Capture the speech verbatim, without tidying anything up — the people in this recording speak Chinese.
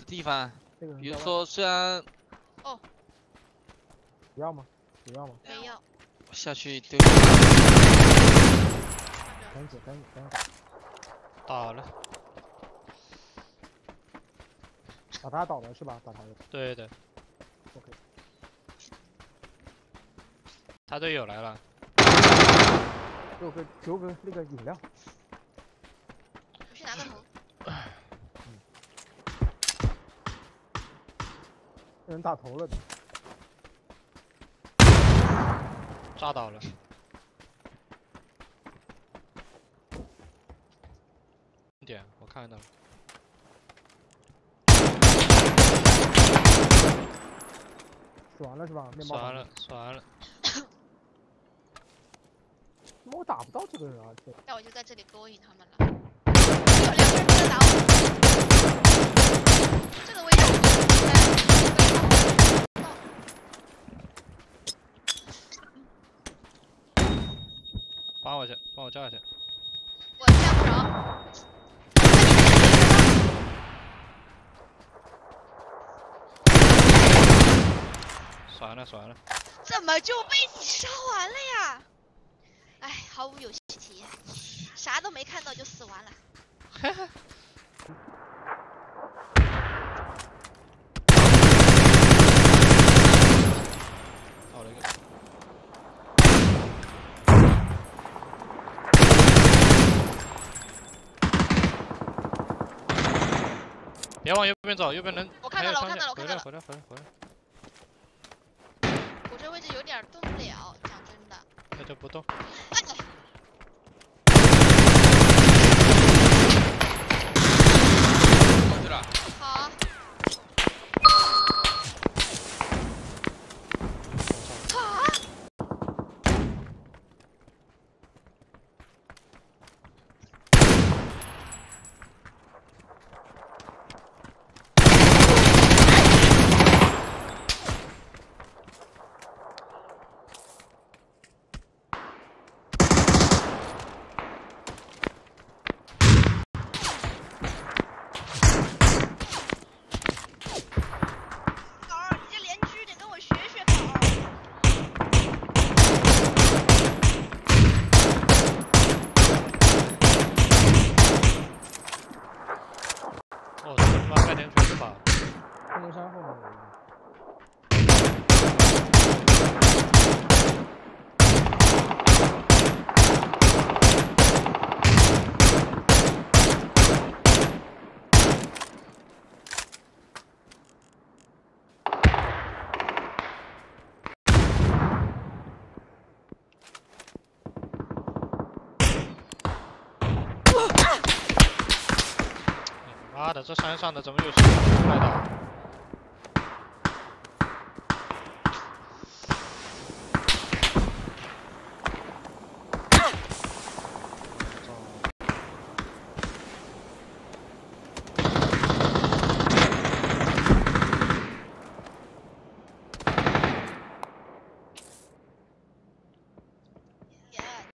地方， 这个人比如说虽然哦， 不要吗？不要吗？ 没有。 下去丢。 赶紧赶紧赶紧， 打了。 把他倒了是吧？把他的。 对的。 OK。 他队友来了。 给我个给我个那个饮料。 我去拿个头。 嗯。有人打头了。 炸倒了。点，我看到了。 死完了是吧？面包。 死完了，死完了。 怎么我打不到这个人啊？这。 那我就在这里勾引他们了。有两个人在打我。这个位置。 帮我去，帮我叫下去。 我架不着。 算了算了。 怎么就被你烧完了呀？哎，毫无游戏体验，啥都没看到就死完了。 哈哈。倒了一个。别往右边走，右边人。 我看到了，我看到了，我看到了。 回来回来回来回来。 我这位置有点动不了，讲真的。 那就不动。 哎过去了。 好。啊！ 哦，这他妈盖天全是吧？ 空中山后面有一个。 妈的，这山上的怎么有谁出来的？